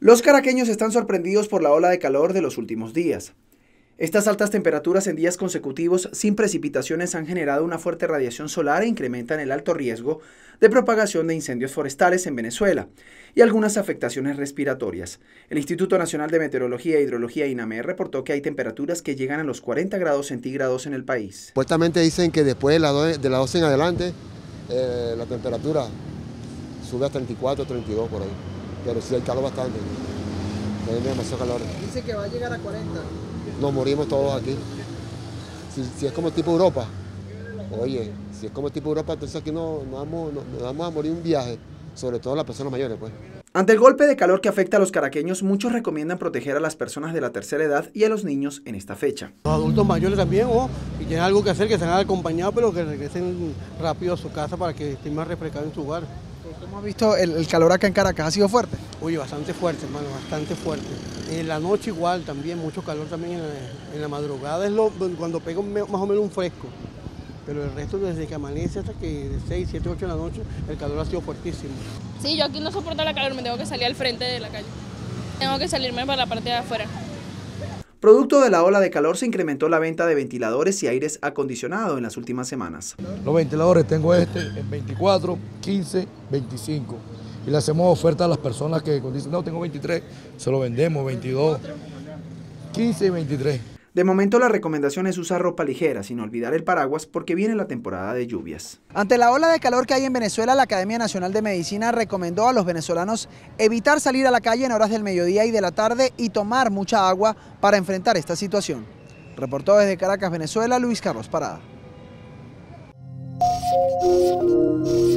Los caraqueños están sorprendidos por la ola de calor de los últimos días. Estas altas temperaturas en días consecutivos sin precipitaciones han generado una fuerte radiación solar e incrementan el alto riesgo de propagación de incendios forestales en Venezuela y algunas afectaciones respiratorias. El Instituto Nacional de Meteorología e Hidrología INAME reportó que hay temperaturas que llegan a los 40 grados centígrados en el país. Supuestamente dicen que después de las 12 en adelante la temperatura sube a 34, 32 por ahí, pero sí hay calor bastante, hay demasiado calor. Dice que va a llegar a 40. Nos morimos todos aquí. Si es como tipo Europa, oye, si es como tipo Europa, entonces aquí nos vamos a morir un viaje, sobre todo las personas mayores, pues. Ante el golpe de calor que afecta a los caraqueños, muchos recomiendan proteger a las personas de la tercera edad y a los niños en esta fecha. Los adultos mayores también, y tienen algo que hacer, que se han acompañado, pero que regresen rápido a su casa para que estén más refrescados en su hogar. ¿Cómo has visto el calor acá en Caracas? ¿Ha sido fuerte? Oye, bastante fuerte, hermano, bastante fuerte. En la noche igual también, mucho calor también en la madrugada, es cuando pega más o menos un fresco. Pero el resto, desde que amanece hasta que de 6, 7, 8 de la noche, el calor ha sido fuertísimo. Sí, yo aquí no soporto la calor, me tengo que salir al frente de la calle. Tengo que salirme para la parte de afuera. Producto de la ola de calor se incrementó la venta de ventiladores y aires acondicionados en las últimas semanas. Los ventiladores tengo en 24, 15, 25. Y le hacemos oferta a las personas que dicen, no, tengo 23, se lo vendemos, 22, 15 y 23. De momento la recomendación es usar ropa ligera, sin olvidar el paraguas porque viene la temporada de lluvias. Ante la ola de calor que hay en Venezuela, la Academia Nacional de Medicina recomendó a los venezolanos evitar salir a la calle en horas del mediodía y de la tarde y tomar mucha agua para enfrentar esta situación. Reportó desde Caracas, Venezuela, Luis Carlos Parada.